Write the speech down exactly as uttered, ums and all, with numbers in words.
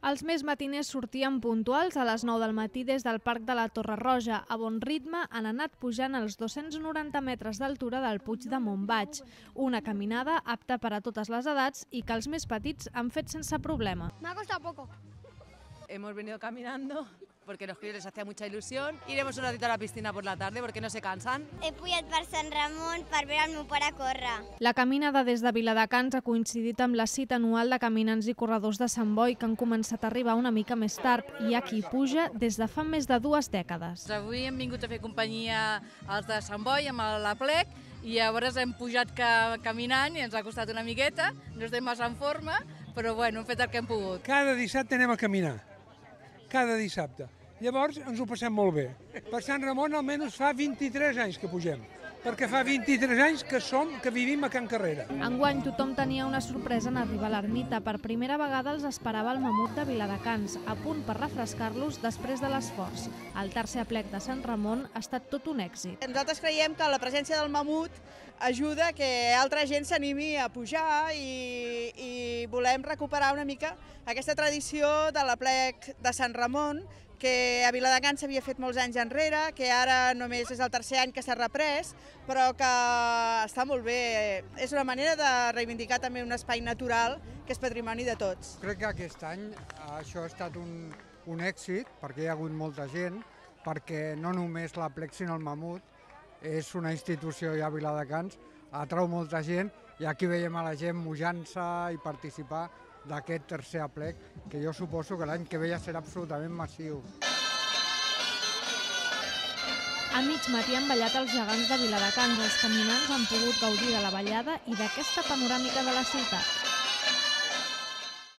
Els més matiners sortien puntuals a les nou del matí des del Parc de la Torre Roja. A bon ritme han anat pujant els dos-cents noranta metres d'altura del Puig de Montbaig. Una caminada apta per a totes les edats i que els més petits han fet sense problema. Me ha costado poco. Hemos venido caminando porque los críos les hacía mucha ilusión. Iremos un ratito a la piscina por la tarde porque no se cansan. He pujat per Sant Ramon per veure el meu pare córrer. La caminada des de Viladecans ha coincidit amb la cita anual de caminants i corredors de Sant Boi que han començat a arribar una mica més tard i hi ha qui puja des de fa més de dues dècades. Avui hem vingut a fer companyia als de Sant Boi amb l'Aplec i llavors hem pujat caminant i ens ha costat una miqueta, no estem massa en forma, però bueno, hem fet el que hem pogut. Cada dissabte anem a caminar. Cada dissabte. Llavors ens ho passem molt bé. Per Sant Ramon almenys fa vint-i-tres anys que pugem, perquè fa vint-i-tres anys que som, que vivim a Can Carrera. Enguany tothom tenia una sorpresa en arribar a l'ermita. Per primera vegada els esperava el mamut de Viladecans, a punt per refrescar-los després de l'esforç. El tercer aplec de Sant Ramon ha estat tot un èxit. Nosaltres creiem que la presència del mamut ajuda que altra gent s'animi a pujar i, i volem recuperar una mica aquesta tradició de l'aplec de Sant Ramon, que a Viladecans s'havia fet molts anys enrere, que ara només és el tercer any que s'ha reprès, però que està molt bé. És una manera de reivindicar també un espai natural que és patrimoni de tots. Crec que aquest any això ha estat un, un èxit, perquè hi ha hagut molta gent, perquè no només l'Aplec sinó el mamut és una institució ja a Viladecans, atrau molta gent i aquí veiem a la gent mujant-se i participar d'aquest tercer aplec, que jo suposo que l'any que ve ja serà absolutament massiu. A mig matí han ballat els gegants de Viladecans. Els caminants han pogut gaudir de la ballada i d'aquesta panoràmica de la ciutat.